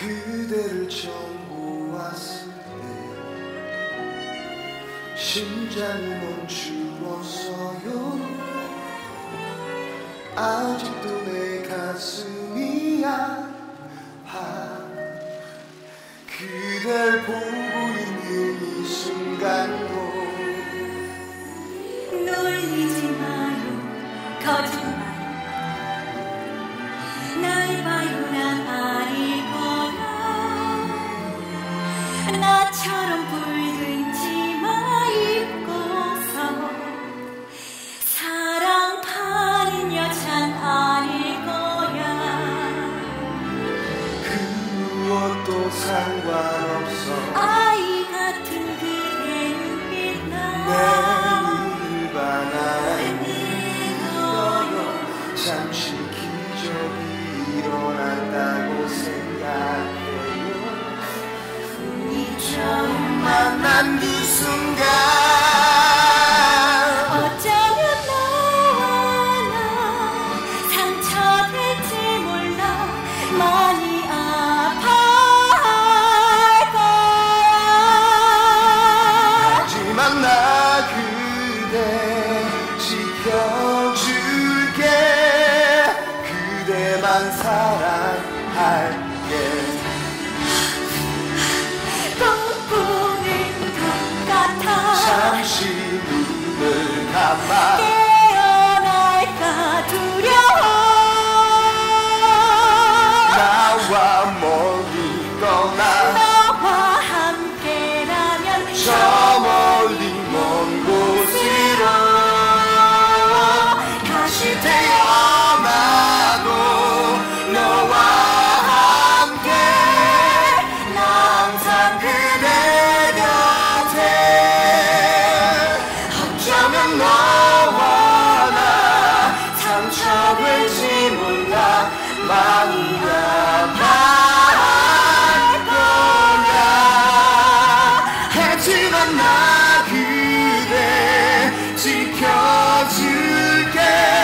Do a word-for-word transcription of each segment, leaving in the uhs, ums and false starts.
그대를 처음 보았을 때 심장이 멈추었어요. 아직도 내 가슴이 아파. 그댈 보고 있는 이 순간도 놀리지 마요 거짓말 날 봐요 난 아닐 거야 나처럼 붉은 치마 입고서 사랑하는 여잔 아닐 거야 그 무엇도 상관없어 아이 같은 그대 눈빛 나 내 일반하여 잠시 기적이 일어난다고 생각해요. 이 처음 만난 그 순간 어쩌면 너와 나 상처될지 몰라 많이 아파할 거야 하지만 나 그대 지켜줄게 그대만 사랑할게 꿈꾸는 것 같아 잠시 눈을 감아 깨어날까 두려워 나와 멀리 떠나 너와 함께라면 저 멀리 먼 곳으로 다시 태어나도 너와 함께 나 항상 그대 곁에 어쩌면 너와 나 상처될지 몰라 많이 아파할 거야 하지만 나 그대 지켜줄게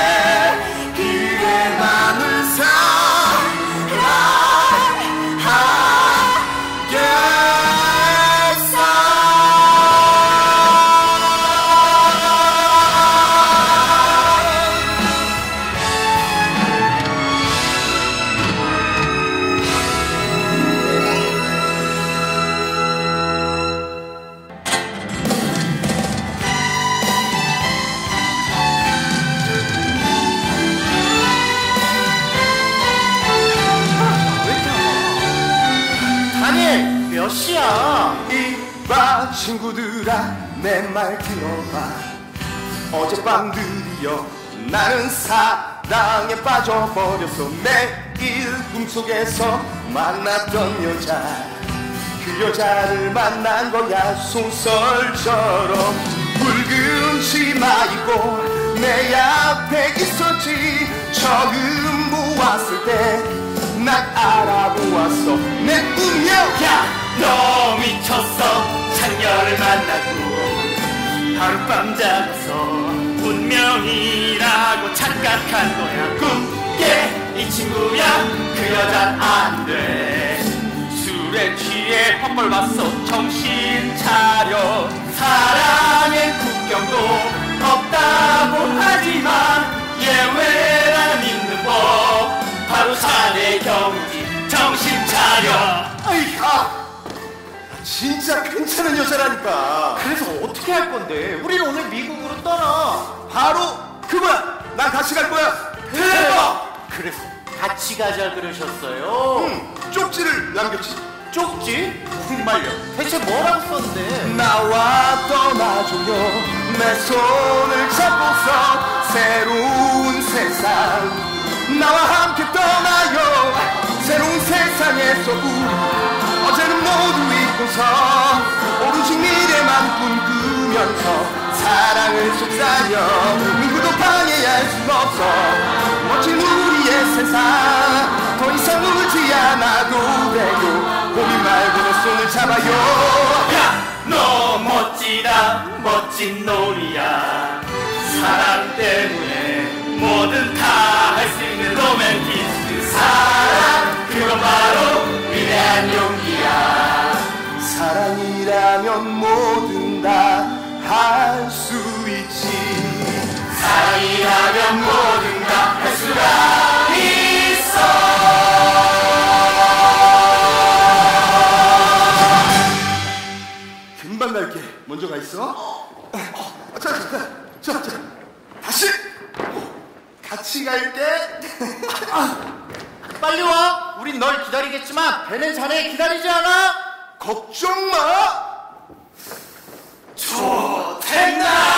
그대 맘을 몇 시야? 이봐 친구들아 내 말 들어봐 어젯밤 드디어 나는 사랑에 빠져버렸어 매일 꿈속에서 만났던 여자 그 여자를 만난 거야 소설처럼 붉은 치마 입고 내 앞에 있었지 처음 보았을 때 날 알아보았어 내 운명 야! 너 미쳤어 창녀를 만나고 하룻밤 자고서 운명이라고 착각한 거야 꿈깨 이 친구야 그 여잔 안돼 술에 취해 헛걸 봤어 정신 차려 사랑의 국경도 없다고 하지만 예외라는 있는 법 바로 사내 경우지 정신 차려 아이 아 진짜 괜찮은 여자라니까 그래서 어떻게 할 건데? 우리는 오늘 미국으로 떠나. 바로 그거야 난 같이 갈 거야 대박! 그래서 같이 가자 그러셨어요? 응 쪽지를 남겼지 쪽지? 정말요? 대체 뭐라고 썼는데? 나와 떠나줘요 내 손을 잡고서 새로운 세상 나와 함께 떠나요 새로운 세상에서 우리 어제는 모두 잊고서 오로지 미래만 꿈꾸면서 사랑을 속삭여 누구도 방해할 수 없어 멋진 우리의 세상 더 이상 울지 않아도 되고 고민 말고 내 손을 잡아요 야! 너 멋지다 멋진 놈이야 사랑 때문에 뭐든 다 할 수 있는 로맨티스트 사랑 그건 바로 위대한 사랑이라면 뭐든 다 할 수 있지. 사랑이라면 뭐든 다 할 수가 있어. 금방 갈게. 먼저 가 있어. 자, 자, 자, 자, 다시 같이 갈게. 빨리 와. 우린 널 기다리겠지만 배는 자네 기다리지 않아. 걱정 마. 좋텐나.